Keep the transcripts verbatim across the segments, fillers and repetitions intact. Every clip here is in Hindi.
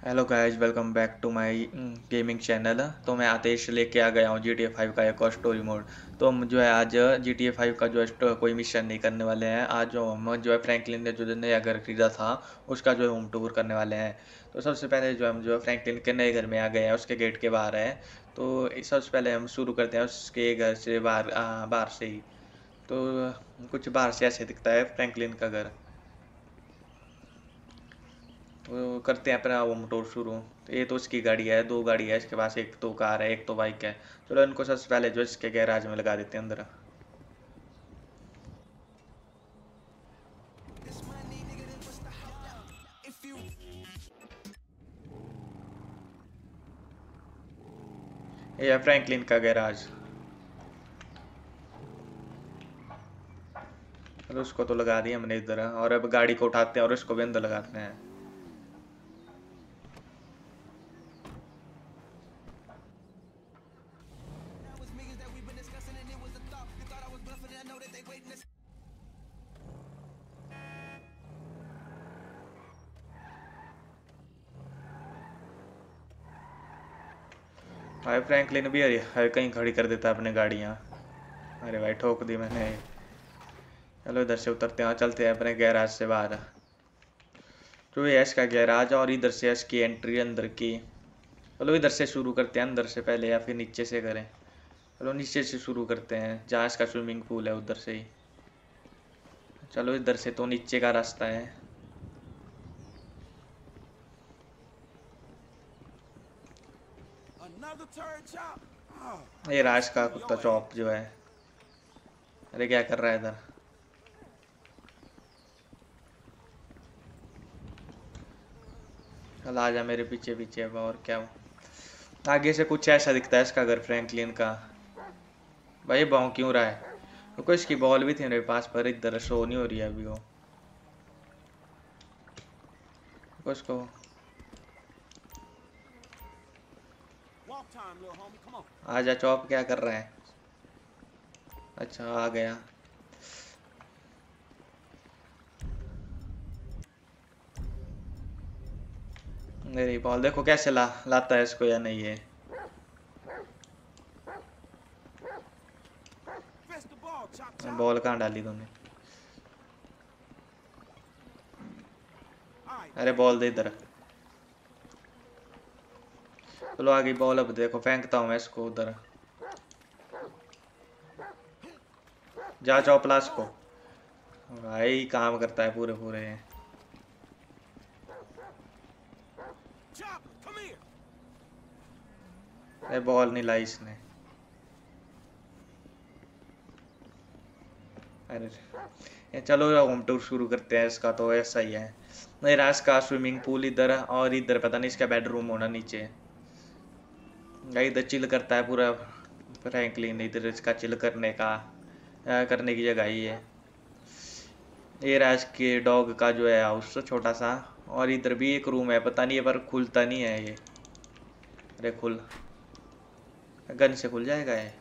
Hello guys, welcome back to my gaming channel. तो मैं आतेश लेके आ गया हूँ जी टी ए फाइव का एक और स्टोरी मोड। तो हम जो है आज जी टी ए फाइव का जो है sto- कोई मिशन नहीं करने वाले हैं। आज जो हम जो है फ्रैंकलिन ने जो नया घर खरीदा था उसका जो है होम टूर करने वाले हैं। तो सबसे पहले जो हम जो है फ्रैंकलिन के नए घर में आ गए हैं, उसके गेट के बाहर है। तो इस- सबसे पहले हम शुरू करते हैं उसके घर से बाहर आ, बाहर से ही। तो कुछ बाहर से ऐसे दिखता है फ्रैंकलिन का घर। तो करते हैं अपना वो मोटर शुरू। तो ये तो उसकी गाड़ी है, दो गाड़ी है इसके पास, एक तो कार है एक तो बाइक है। चलो इनको सबसे पहले जो इसके गैराज में लगा देते हैं अंदर। ये है फ्रैंकलिन का गैराज। चलो उसको तो लगा दिया हमने इधर, और अब गाड़ी को उठाते हैं और इसको भी अंदर लगाते हैं। भाई फ्रैंकलिन भी हर हर कहीं खड़ी कर देता है अपनी गाड़ियाँ। अरे भाई ठोक दी मैंने। चलो इधर से उतरते हैं और चलते हैं अपने गैराज से बाहर। तो ये है इसका गैराज और इधर से है इसकी एंट्री अंदर की। चलो इधर से शुरू करते हैं, अंदर से पहले या फिर नीचे से करें। चलो नीचे से शुरू करते हैं, जहाँ इसका स्विमिंग पूल है उधर से ही। चलो इधर से तो नीचे का रास्ता है। ये राज का कुत्ता चौप जो है। अरे क्या कर रहा है इधर। चल आजा मेरे पीछे पीछे अब, और क्या। आगे से कुछ ऐसा दिखता है इसका घर फ्रैंकलिन का। भाई भौं क्यों रहा है। रुको, इसकी बॉल भी थी मेरे पास पर इधर शो नहीं हो रही है अभी वो। रुको इसको। आजा चौप, क्या कर रहा है। अच्छा आ गया। मेरी बॉल देखो कैसे ला लाता है इसको या नहीं है। बॉल कहाँ डाली तूने। अरे बॉल दे इधर। चलो आ गई बॉल, अब देखो फेंकता हूँ मैं इसको उधर। जा चौपला इसको। भाई काम करता है पूरे पूरे। अरे बॉल नहीं लाई इसने। अरे ये चलो होम टूर शुरू करते हैं इसका, तो ऐसा ही है। नहीं राज का स्विमिंग पूल इधर, और इधर पता नहीं इसका बेडरूम होना नीचे। भाई इधर चिल करता है पूरा फ्रैंकलिन, इधर इसका चिल करने का अ, करने की जगह ही है। ये राज के डॉग का जो है हाउस छोटा सा। और इधर भी एक रूम है, पता नहीं है पर खुलता नहीं है ये। अरे खुल, गन से खुल जाएगा ये।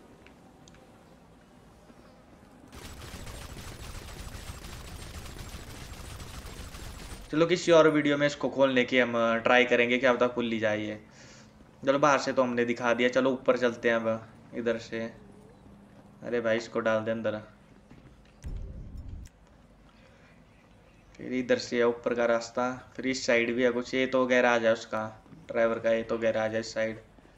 चलो किसी और वीडियो में इसको खोलने की हम ट्राई करेंगे, क्या पता खुल ली जाए ये। चलो बाहर से तो हमने दिखा दिया, चलो ऊपर चलते हैं अब इधर से। अरे भाई इसको डाल दे अंदर। फिर इधर से है ऊपर का रास्ता। फिर इस साइड भी है कुछ, ये तो गैराज है उसका ड्राइवर का, ये तो गैराज है इस साइड।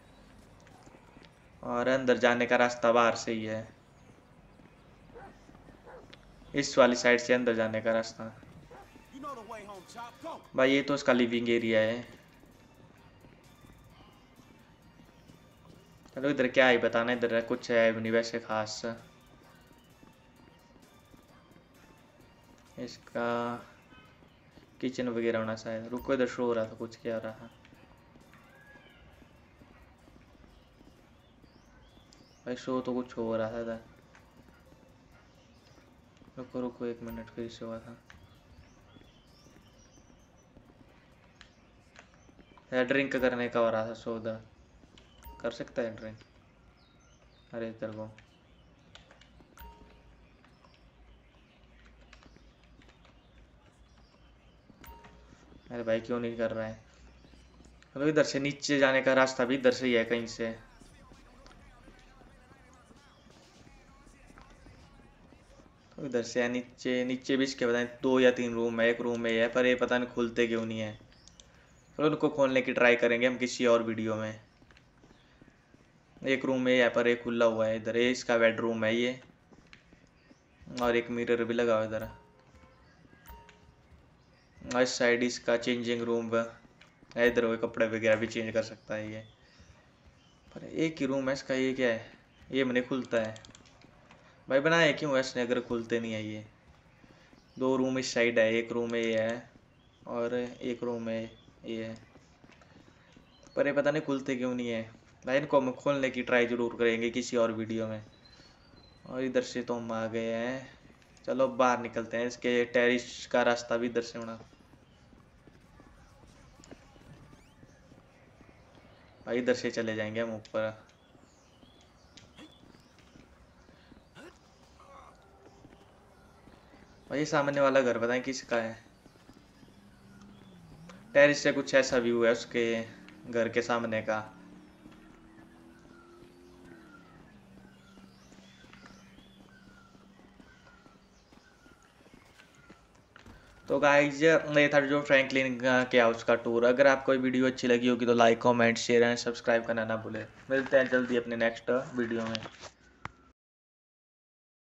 और अंदर जाने का रास्ता बाहर से ही है, इस वाली साइड से अंदर जाने का रास्ता। भाई ये तो उसका लिविंग एरिया है। चलो इधर क्या है बताना, इधर कुछ है भी नहीं वैसे खास। इसका किचन वगैरह होना शायद। रुको इधर शो हो रहा था कुछ, क्या हो रहा था। भाई शो तो कुछ हो रहा था इधर। रुको रुको एक मिनट, फिर से हुआ था। है ड्रिंक करने का हो रहा था शो उधर। कर सकता है ड्रिंक। अरे इधर को। अरे भाई क्यों नहीं कर रहा है। चलो इधर से नीचे जाने का रास्ता भी इधर से ही है कहीं से। तो इधर से है नीचे, नीचे भी इसके पता नहीं दो या तीन रूम है, एक रूम में ही है पर ये पता नहीं खुलते क्यों नहीं है। चलो उनको खोलने की ट्राई करेंगे हम किसी और वीडियो में। एक रूम में है पर एक खुला हुआ है इधर, ये इसका बेडरूम है ये, और एक मिरर भी लगा हुआ है इधर। और इस साइड इसका चेंजिंग रूम है, इधर वो कपड़े वगैरह भी चेंज कर सकता है ये। पर एक ही रूम है इसका, ये क्या है, ये मैंने खुलता है भाई, बनाया क्यों है इसने अगर खुलते नहीं है ये। दो रूम इस साइड है, एक रूम में ये है और एक रूम में ये है, पर ये पता नहीं खुलते क्यों नहीं है भाई। इनको हम खोलने की ट्राई ज़रूर करेंगे किसी और वीडियो में। और इधर से तो हम आ गए हैं, चलो बाहर निकलते हैं, इसके टेरिस का रास्ता भी इधर से होना भाई, इधर से चले जाएंगे हम ऊपर। भाई सामने वाला घर पता है किसका है, टेरिस से कुछ ऐसा व्यू है उसके घर के सामने का। तो गाइस ये था जो फ्रैंकलिन के हाउस का टूर। अगर आपको ये वीडियो अच्छी लगी होगी तो like comment share and subscribe करना ना भूले। मिलते हैं जल्दी अपने नेक्स्ट वीडियो में।